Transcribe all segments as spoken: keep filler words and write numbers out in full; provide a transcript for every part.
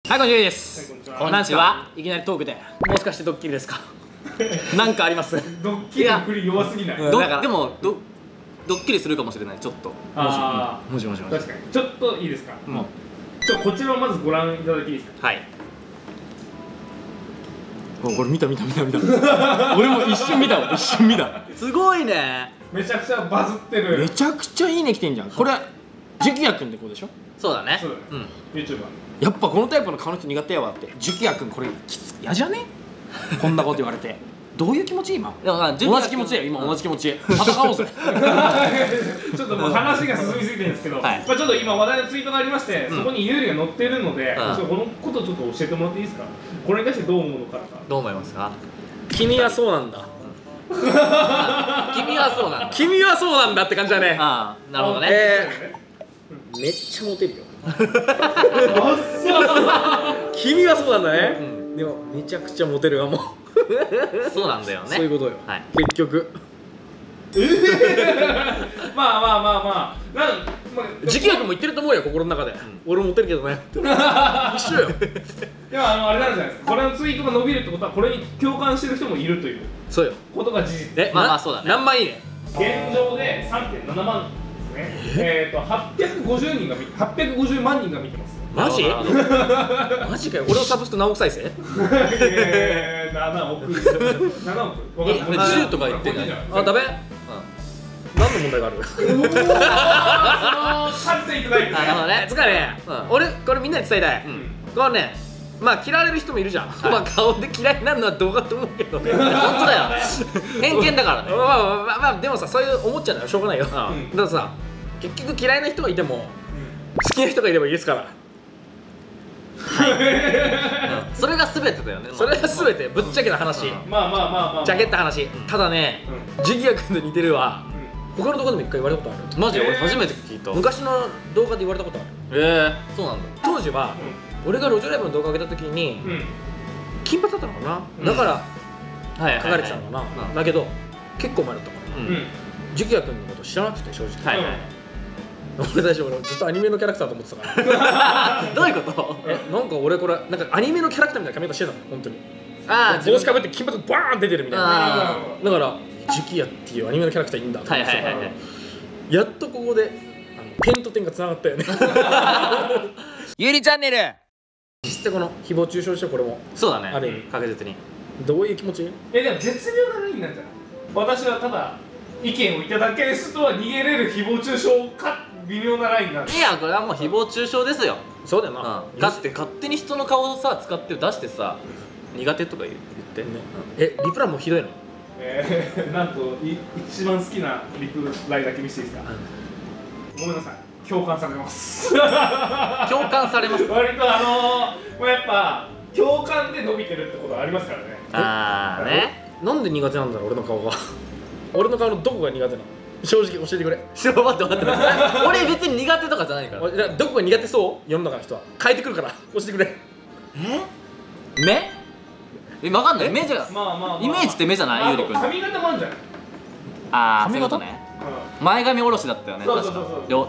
はい、こんにちはです。 こんにちは。 いきなりトークで、もしかしてドッキリですか？なんかあります。 ドッキリの振り弱すぎない。 でもドドッキリするかもしれない。ちょっと。 ああ、 もしもしもし。 確かに。ちょっといいですか？ もうちょこちらをまずご覧いただいていいですか？ はい。 お、これ見た見た見た見た。俺も一瞬見たわ。一瞬見た。 すごいね。 めちゃくちゃバズってる。 めちゃくちゃいいね来てんじゃん。これジュキヤ君って子でしょ？ そうだね。 そうだね。うん。YouTuber。 やっぱこのタイプの顔の人苦手やわって。ジュキヤ君これきつ嫌じゃね？こんなこと言われて。どういう気持ち今？ でも同じ気持ちや今同じ気持ち。戦おうぜ。 ちょっともう話が進みすぎてるんですけど、 はい、 まあちょっと今話題のツイートがありまして、うん、そこに有利が載っているので、 うん、 このことちょっと教えてもらっていいですか？これに対してどう思うのか。 どう思いますか？ 君はそうなんだ。 君はそうなんだ。 君はそうなんだって感じだね。 ああ、なるほどね。 えー、めっちゃモテるよ。君はそうなんだね。うん、でもめちゃくちゃモテるがもう。 そうなんだよね。 そういうことよ。はい、結局。 まあまあまあまあ。なんまあ時期役も言ってると思うよ心の中で。俺モテるけどね。一緒よ。 でもあのあれなんじゃないですか。これのツイートが伸びるってことはこれに共感してる人もいるというそうよことが事実。 え、 まあまあそうだね。 何万いいね。 現状で さんてんななまんですね。えっとはっぴゃくごじゅうにんが見はっぴゃくごじゅうまんにんが見てます。 マジ？マジかよ。俺のサブスク何億再生？ えー、ななおくななおく。 え、これじゅうとか言ってんじゃん。 あ、ダメ？何の問題がある？ 勝っていただいて。 なるほどね。 つかね、俺これみんなに伝えたい。これね、まあ嫌われる人もいるじゃん。まあ顔で嫌いになるのはどうかと思うけどね。 本当だよ。偏見だからね。 まあまあまあでもさ、そういう思っちゃうのはしょうがないよ。だからさ、結局嫌いな人がいても好きな人がいればいいですから。 それが全てだよね。 それが全てぶっちゃけな話。 まあまあまあまあ。 ジャケった話。ただね、ジュギヤ君と似てるわ。他の動画でも一回言われたことある。 マジ俺初めて聞いた。 昔の動画で言われたことある。 ええ、そうなんだ。 当時は俺が路上ライブの動画上げた時に金髪だったのかな。だから書かれてたのかな。だけど結構前だったからジュギヤ君のこと知らなくて正直。はいはい。俺最初俺ずっとアニメのキャラクターと思ってたからどういうこと？ え、なんか俺これなんかアニメのキャラクターみたいな髪型してたの本当に。 ああ、 帽子かぶって金髪バーン出てるみたいな。だからジュキヤっていうアニメのキャラクターいいんだと思ってたから、やっとここで点と点がつながったよね。 ゆりチャンネル。 実際この誹謗中傷してこれもそうだね。 ある意味確実に。 どういう気持ち？ え、でも絶妙なラインなんじゃない？私はただ意見をいただけですとは逃げれる誹謗中傷か微妙なラインなんで。 いや、これはもう誹謗中傷ですよ。 そうだよな。 だって勝手に人の顔をさ使って出してさ、苦手とか言ってね。 え、リプランもひどいの？ えー、なんとい一番好きなリプライだけ見せていいですか？ごめんなさい、共感されます。 共感されます。 割とあのー、もうやっぱ共感で伸びてるってことはありますからね。 ああね。 なんで苦手なんだろう俺の顔が。俺の顔のどこが苦手なの？正直教えてくれ。 ちょっと待って待って待って。俺別に苦手とかじゃないから。 どこが苦手そう？世の中の人は変えてくるから教えてくれ。 え？目？え、わかんない。目じゃ、まあまあイメージって目じゃない？ゆうりくん。 髪型もあるんじゃない？ ああ、髪型ね。前髪下ろしだったよね。 そうそうそうそう。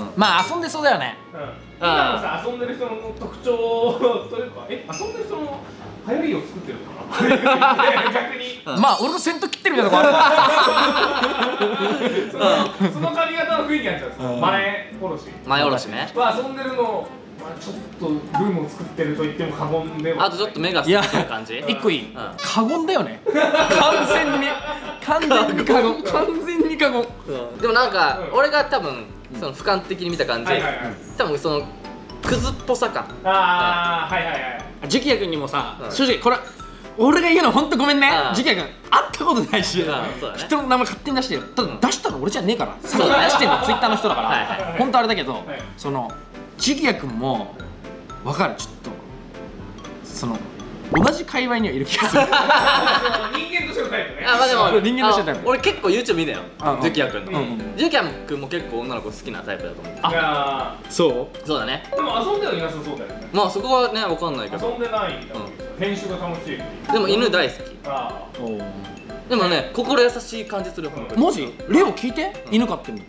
まあ遊んでそうだよね。 今のさ、遊んでる人の特徴というか、え、遊んでる人の流行りを作ってるのかな？逆に。 まあ俺の先頭切ってるみたいなとこある。その髪型の雰囲気なんじゃないですか。前下ろし。 前下ろしね。 は遊んでるの。ちょっとブームを作ってると言っても過言では。 あとちょっと目が好きな感じ。 一個いい。過言だよね。完全に完全に過言。完全に過言。 でもなんか俺が多分その俯瞰的に見た感じ、多分そのクズっぽさ感。 ああ、はいはいはい。 ジュキヤ君にもさ、正直これ俺が言うの本当ごめんね。ジュキヤ君会ったことないし、人の名前勝手に出してる。ただ出したの俺じゃねえから。出してるのツイッターの人だから。本当あれだけど、その。ジュキヤ君も分かる。ちょっとその同じ界隈にはいる気がする。 人間としてのタイプね。 あ、まあでも人間としてのタイプ。 俺結構 YouTube 見たよ、ジュキヤ君の。ジュキヤ君も結構女の子好きなタイプだと思う。 あ、そうそうだね。 でも遊んではいなさそうだよね。 まあそこはね、分かんないけど遊んでないんだ。編集が楽しい。 でも犬大好き。でもね、心優しい感じする。 マジ？レオ聞いて？犬飼ってんだったら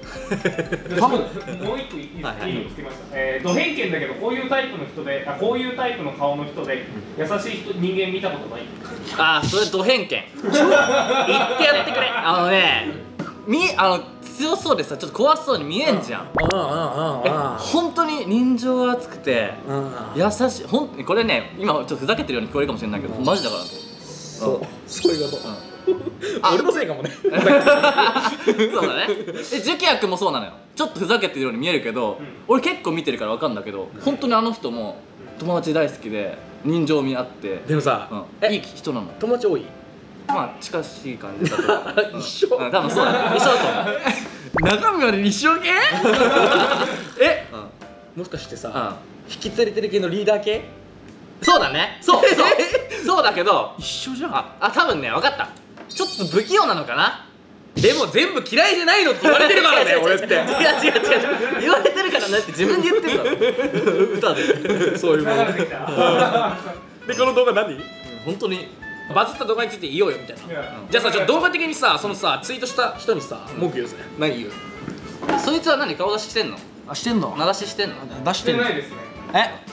多分もう一個いいですか、いいのつけました。えー、ド偏見だけどこういうタイプの人で、あ、こういうタイプの顔の人で優しい人人間見たことない。 ああ、それド偏見。言ってやってくれ。あのね、みあの強そうでさ、ちょっと怖そうに見えんじゃん。本当に人情が厚くて優しい。ほんこれね、今ちょっとふざけてるように聞こえるかもしれないけど、マジだから。 そう、そういうこと。俺のせいかもね。そうだね。え、ジュキヤ君もそうなのよ。ちょっとふざけてるように見えるけど、俺結構見てるからわかるんだけど、本当にあの人も友達大好きで人情味あって。 でもさ、 いい人なの。 友達多い？ まあ近しい感じだと。 一緒？ 多分そうだね。一緒だと思う。 中身まで一緒系？え？もしかしてさ、引き連れてる系のリーダー系？ そうだね。そうそうそうだけど一緒じゃん。 ああ、多分ね、分かった。ちょっと不器用なのかな。 でも全部嫌いじゃないのって言われてるからね、俺って。違う違う違う、言われてるからねって自分で言ってんだろ。歌でそういうもので、この動画何？ 本当にバズった動画について言おうよみたいな。じゃあさ、ちょっと動画的にさ、そのさツイートした人にさ文句言うぜ。何言う？ そいつは何、顔出ししてんの？ あ、してんの？ 名出ししてんの？ 出してないですね。 え？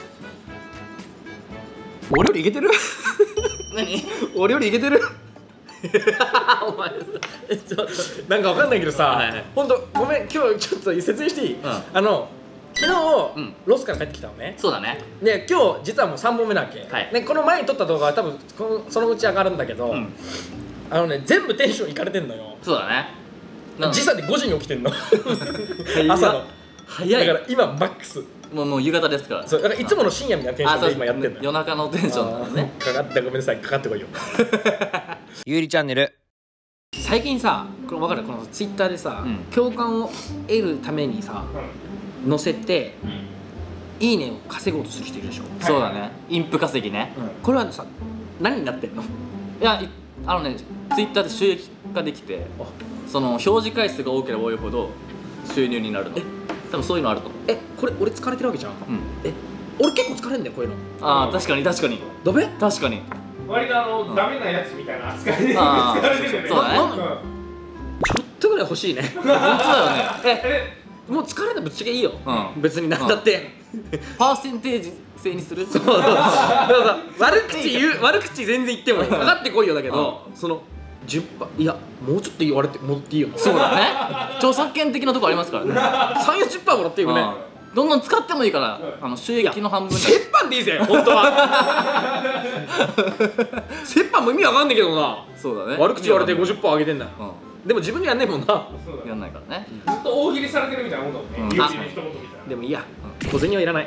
俺よりイケてる？ 何？ 俺よりイケてる？ お前え、ちょっとなんかわかんないけどさ、ほんとごめん、今日ちょっと説明していい？あの昨日ロスから帰ってきたのね。 そうだね。 で今日実はもうさんぼんめなわけで、この前に撮った動画は多分そのうち上がるんだけど、あのね、全部テンションいかれてんのよ。 そうだね。 時差でごじに起きてんの。朝の早い。 だから今マックスもうもう夕方ですから。 そうだからいつもの深夜みたいなテンションで今やってんの。 夜中のテンションだからね。 かかって、ごめんなさい、かかってこいよ。ゆうりチャンネル。最近さ、これ分かる？このツイッターでさ、共感を得るためにさ載せていいねを稼ごうとする人いるでしょ。 そうだね。インプ稼ぎね。 これはさ、何になってんの？ いや、あのね、ツイッターで収益化できて、その表示回数が多ければ多いほど収入になるの。多分そういうのあると思う。 え、これ俺疲れてるわけじゃん。え、俺結構疲れんだよ、こういうの。 ああ、確かに確かに。 ダメ？ 確かに。 割とあのダメなやつみたいな扱いで疲れてるよね。 そうだね。 ちょっとぐらい欲しいね。 本当だよね。 え、もう疲れたぶっちゃけいいよ。別になんだって。 パーセンテージ制にする？ そうそうそう。悪口言う、悪口全然言ってもいい。かかってこいよだけど、そのじゅっパーセント、いや、もうちょっと言われて戻っていいよ。 そうだね。著作権的なとこありますからね。 さん、よんじゅっパーセントもらっていいよね。 どんどん使ってもいいから、あの収益の半分。 折半でいいぜ、本当は。折半も意味わかんないけどな。 そうだね。 悪口言われて ごじゅっパーセント 上げてんだよ。でも自分にやんねえもんな。 やんないからね。 ずっと大喜利されてるみたいなもんだもんね。友人の一言みたいな。 でもいいや、小銭はいらない。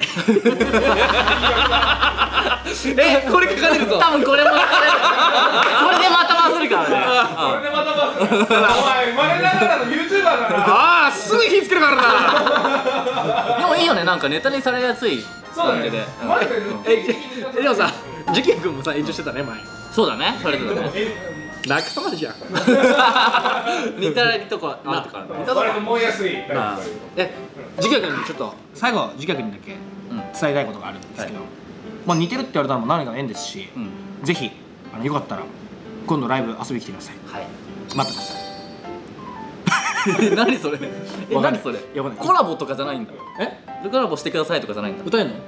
え、これ書かれるぞ。 多分これもこれでまたバズるからね。 これでまたバズる。お前生まれながらの ユーチューバーだな。 ああ、すぐ火つけるからな。 でもいいよね、なんかネタにされやすい感じで。 え、でもさ、ジュキヤ君もさ、炎上してたね、前。 そうだね、されてたね。 仲間じゃん。 似たとこあるからね。 それも燃えやすい。 え、ジュキヤ君にちょっと最後ジュキヤ君にだけ伝えたいことがあるんですけど、まあ似てるって言われたのも何かの縁ですし、ぜひあのよかったら今度ライブ遊びに来てください。はい。待ってます。 何それ？え、何それ？コラボとかじゃないんだ。 え？ コラボしてくださいとかじゃないんだ。 歌えんの？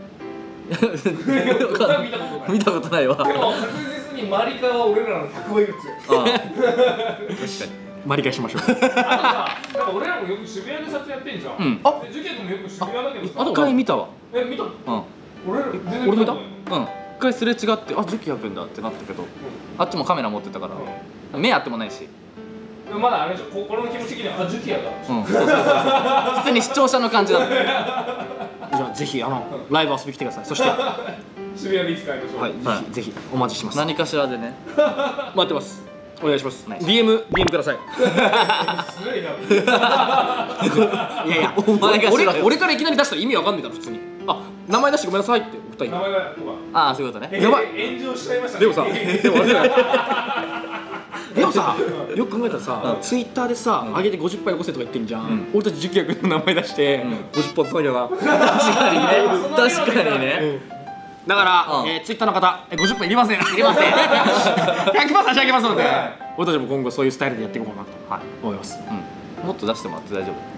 見たことないわ。 でも確実にマリカは俺らのひゃくばい打つよ。 確かに。 マリカしましょう。 あとさ、なんか俺らもよく渋谷で撮影やってんじゃん。あ、ジュキヤ君もよく渋谷だけどさ。 一回見たわ。 え、見た？うん。俺ら全然俺見た？ うん。一回すれ違って、あ、ジュキヤ君だってなったけど、あっちもカメラ持ってたから目あってもないし。 まだあれでしょ、心の気持ち的にはあ、ジュキヤだ。 うん、そうそうそう。普通に視聴者の感じだった。 じゃあぜひあのライブ遊びに来てください。そして渋谷でいつか会いましょう。 はい、ぜひぜひお待ちしてます。 何かしらでね。 待ってます。お願いします。ディーエム ディーエム ください。 すごいな。 いやいや、 お前が俺俺からいきなり出したら意味わかんないから普通に。あ、名前出してごめんなさいって二人。 名前がとか。 ああ、そういうことね。 やばい。 炎上しちゃいましたね。 でもさ、でもでもさ、よく考えたらさ、ツイッターでさ、上げてごじゅっパーよこせとか言ってんじゃん。俺たちジュキヤ君の名前出してごじゅっパーつなぎだな。 確かにね。確かにね。 だからツイッターの方ごじゅっパーいりません。いりません。ひゃくパー差し上げますので、俺たちも今後そういうスタイルでやっていこうかなと思います。 もっと出してもらって大丈夫。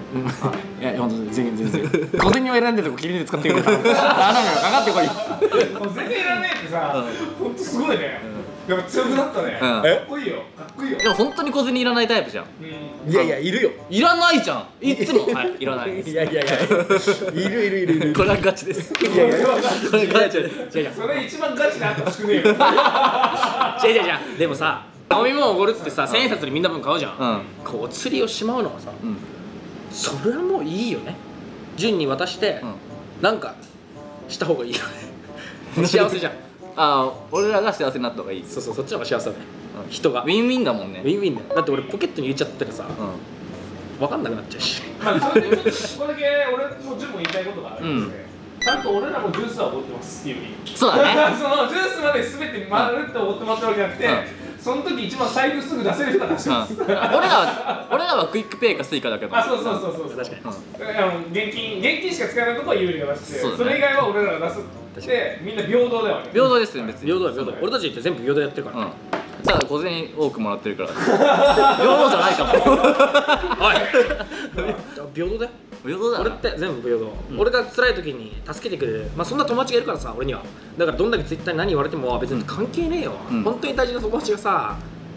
いや、ほんと全然全然小銭を選んでるとこ切りで使ってくれた頼むよ、かかってこいよ。 小銭いらねえってさ、ほんとすごいね。やっぱ強くなったね。かっこいいよ、かっこいいよ。 でも本当に小銭いらないタイプじゃん。 いやいや、いるよ。 いらないじゃん、いつも。はい、いらないです。 いやいやいや、いるいるいるいる。 これはガチです。 いやいや、 これガチです。 違う違う、それ一番ガチであってほしくねえよ。 違う違う違う、でもさ、飲み物おごるっつってさ、千円札でみんな分買うじゃん。こうお釣りをしまうのはさ、それはもういいよね。順に渡してなんかした方がいいよね。幸せじゃん。 ああ、俺らが幸せになった方がいい。 そうそう、そっちの方が幸せだね。人がウィンウィンだもんね。 ウィンウィンだよ。だって俺ポケットに入れちゃったらさ、分かんなくなっちゃうし。 まあそれでちょっとここだけ俺も順も言いたいことがあるんですね。ちゃんと俺らもジュースはおごってますっていう意味。 そうだね。 そのジュースまで全てまるっておごってもらったわけじゃなくて、その時一番財布すぐ出せる人が出してます。 俺らは俺らはクイックペイかスイカだけど。 あ、そうそうそうそう、確かに。あの現金現金しか使えないとこは有利が出して、それ以外は俺らが出すってみんな平等だよね。 平等ですよ、別に。 平等だよ、平等。俺たちって全部平等やってるから。 ただ小銭多くもらってるから平等じゃないかも。 おい、平等だよ。 平等だよ。 俺って全部平等。俺が辛い時に助けてくれる、まあそんな友達がいるからさ、俺には。だからどんだけツイッターに何言われても別に関係ねえよ。本当に大事な友達がさ、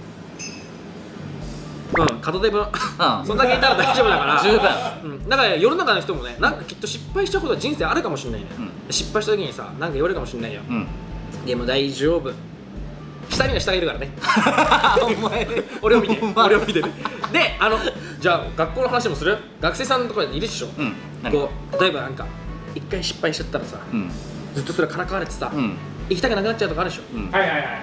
うん、片手分そんだけいたら大丈夫だから。 十分。だから世の中の人もね、なんかきっと失敗したことは人生あるかもしれないね。失敗した時にさ、なんか言われるかもしれないよ。でも大丈夫。下には下がいるからね。お前俺を見て、俺を見てね。で、あのじゃあ学校の話もする？学生さんとかいるでしょ。こう例えばなんか一回失敗しちゃったらさ、ずっとそれからかわれてさ、行きたくなくなっちゃうとかあるでしょ。 はいはいはいはい。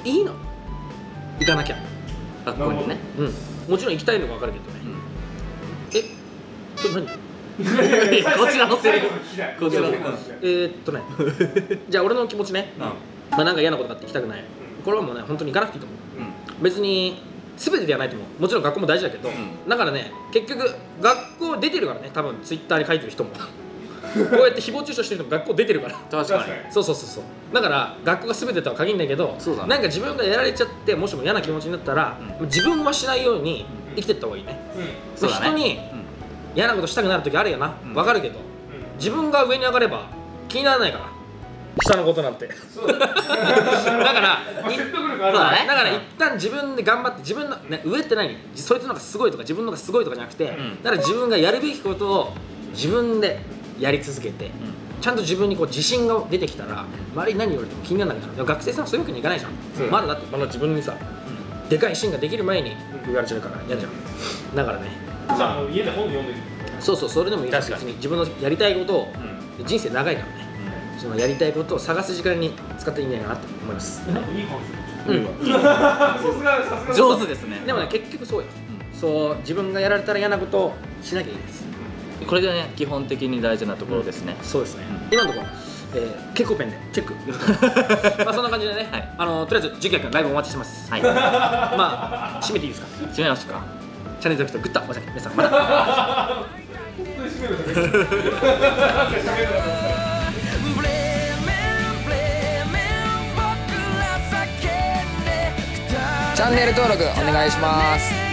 いいの。行かなきゃ。 学校にね。 うん。もちろん行きたいのが分かるけどね。え、それ何？ こちらのセリフ。こちらの。 えーっとね。じゃあ俺の気持ちね。まあなんか嫌なことがあって行きたくない。これはもうね、本当に行かなくていいと思う。別に全てではないと思う。もちろん学校も大事だけど、だからね、結局学校出てるからね、多分ツイッターに書いてる人もこうやって誹謗中傷してる人も学校出てるから。 確かに。 そうそうそうそう。だから学校が全てとは限らないけど、なんか自分がやられちゃってもしも嫌な気持ちになったら、自分はしないように生きてった方がいいね。人に嫌なことしたくなる時あるよな、分かるけど、自分が上に上がれば気にならないから、下のことなんて。だから説得力ある。 だから一旦自分で頑張って、自分のね、上って何、そいつのがすごいとか自分のがすごいとかじゃなくて、だから自分がやるべきことを自分でやり続けて、ちゃんと自分にこう自信が出てきたら、周りに何言われても気にならないから。学生さんはそういうわけにいかないじゃん。まだだってまだ自分にさ、でかい芯ができる前に言われちゃうから嫌じゃん。だからね、 じゃあ家で本読んでる。 そうそう、それでもいいし、別に自分のやりたいことを、人生長いからね、そのやりたいことを探す時間に使っていいんじゃないかなと思います。 なんかいい感じ。 うん、 さすがさすが上手ですね。 でもね、結局そうよ。そう自分がやられたら嫌なことをしなきゃいいです。 これがね、基本的に大事なところですね。 そうですね。今のところ、えー、蛍光ペンでチェック。まあそんな感じでね、あのとりあえずジュキヤ君ライブお待ちしてます。はい。まあ締めていいですか。 締めますか。 チャンネル登録とグッドお先皆さんまた。 本当に締めるだけ。なんか締めるだけ。 チャンネル登録お願いします。